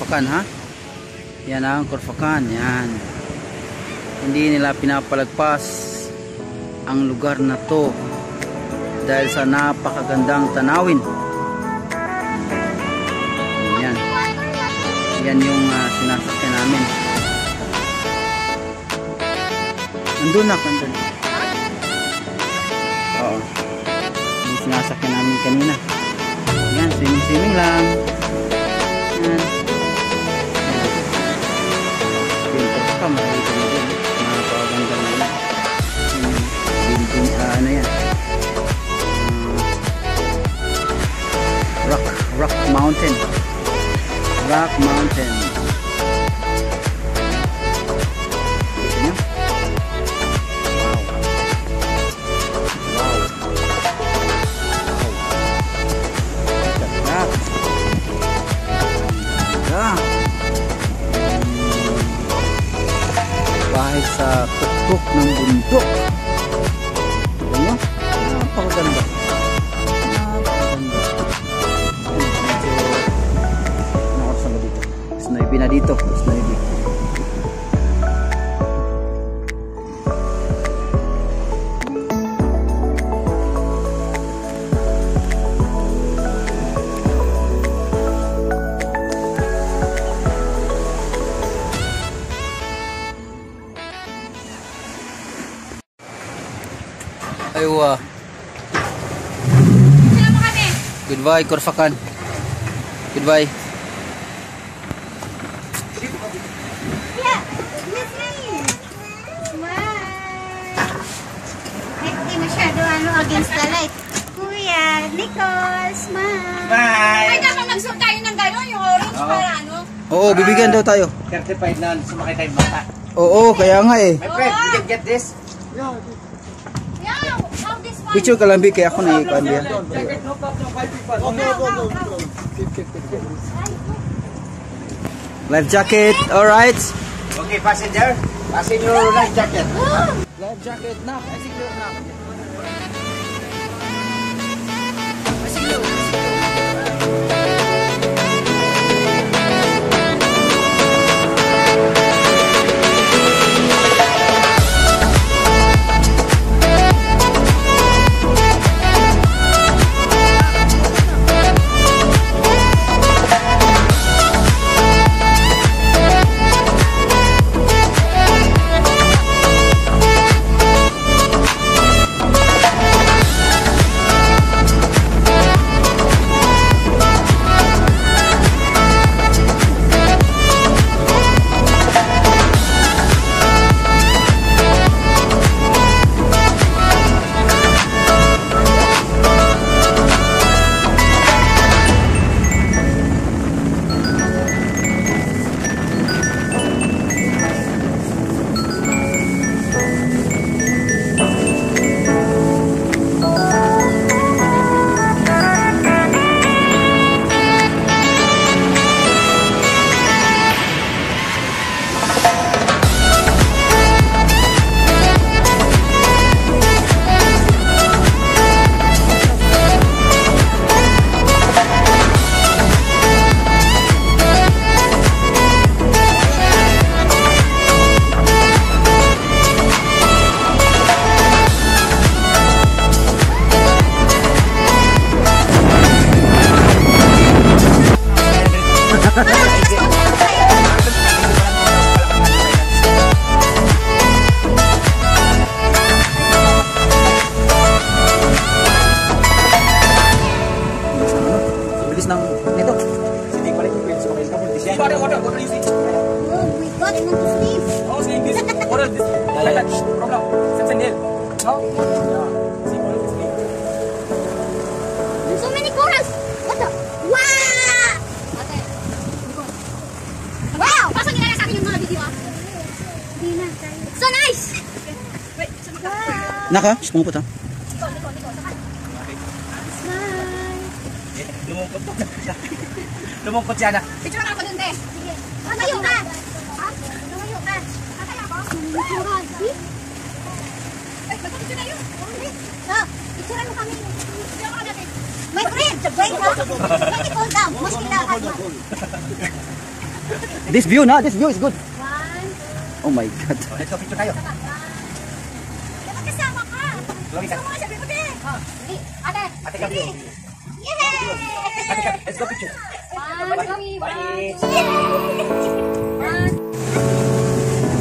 Khorfakkan, ha? Yan ang Khorfakkan, yan. Hindi nila pinapalagpas ang lugar na to dahil sa napakagandang tanawin. Yan. Yan yung sinasakyan namin. Andun na, andun. Oo. Yung sinasakyan namin kanina. Yan, swimming lang. Yan. Yung Khorfakkan, makikita nyo din. Napakaganda na yan. Building, ano yan. Rock Mountain. Rock Mountain. Wow. Bahay sa tuktok ng bundok. Tignan nyo? Napakaganda. Napakaganda. Anong oras na ba dito? Snowby na dito. Snowby. Aywa. Goodbye, Khorfakkan. Goodbye. Yeah, miss me. Smile. Hindi masyado against the light. Kuya, Nicole, smile. Bye. Ay, dapat magsuot tayo ng gano'n, yung orange para ano. Oo, bibigyan daw tayo. 35 na sumakay tayong bata. Oo, kaya nga eh. My friend, you can get this? Yeah, how this one? Picture ka lang, kaya ako na-ikan diyan. Jacket, no problem. 5 people. Go. Life jacket, alright. Okay, passenger. Fasten your life jacket. Life jacket, knock. I think you're knock. So many corals. What the? Wow! Wow! Pasok nila sa akin yung mga video ah. So nice! Naka, sumupot ha. Lumungkot siya na. Picture ako dun, te. Sige. Tumayo ka. Ha? Tumayo ka. Kakaya ako? Ay, magpapicture na yun. Picture mo kami. My friend, wait ha. Let me cool down. Mas kailangan mo. This view na, this view is good. 1, 2. Oh my God. Let's go picture tayo. Dapat kasama ka. Chloe ka. Kasama ka, sabi ko din. Ate. Ate ka. Yay! Ate ka. Let's go picture. 1, 2, 1.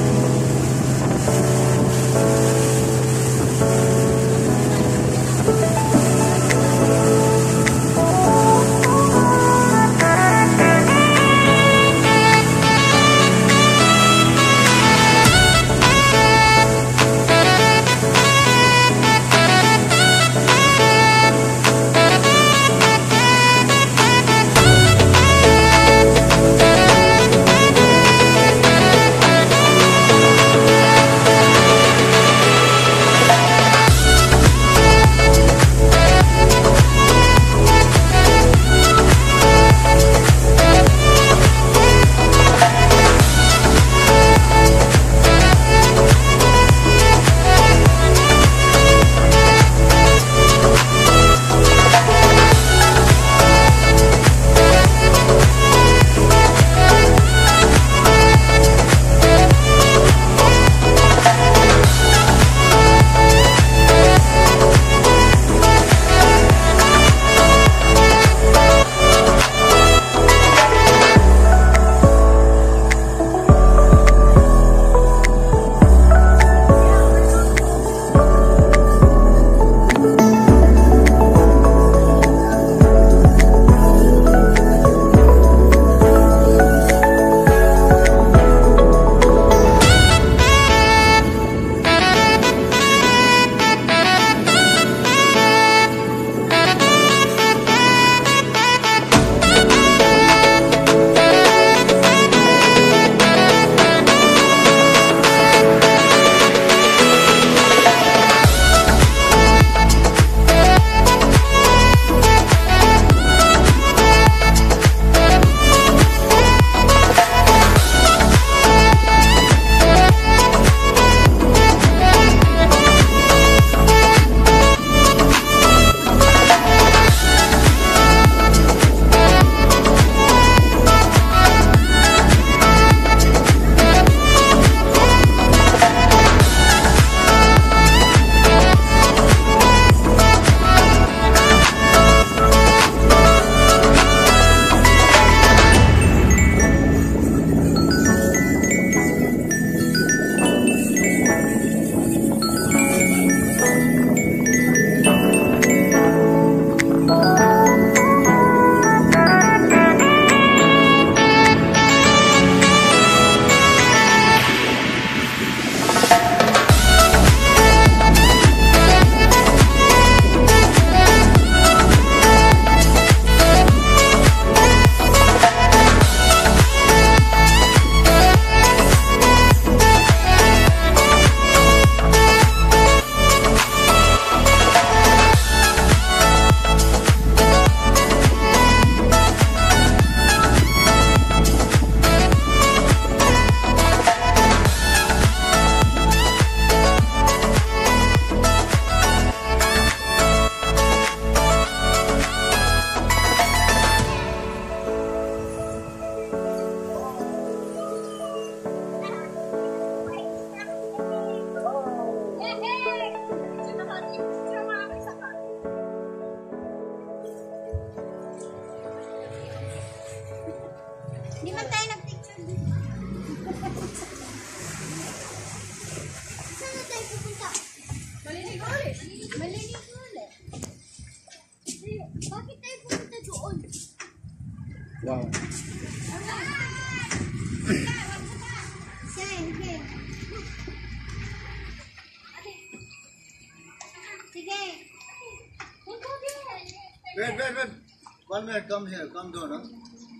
Hindi man tayo nag-picture dito. Saan na tayo pupunta? Maliligo ulit. Maliligo ulit. Bakit tayo pupunta doon? Wow. Sige. Sige. Wait. 1 minute, come here, come down, huh?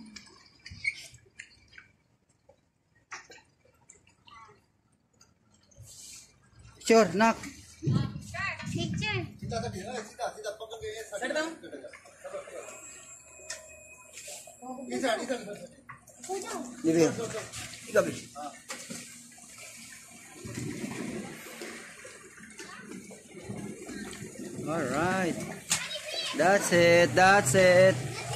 Sure, nak. Picture. सीधा पकड़ के set down इधर Dito. इधर All right. That's it.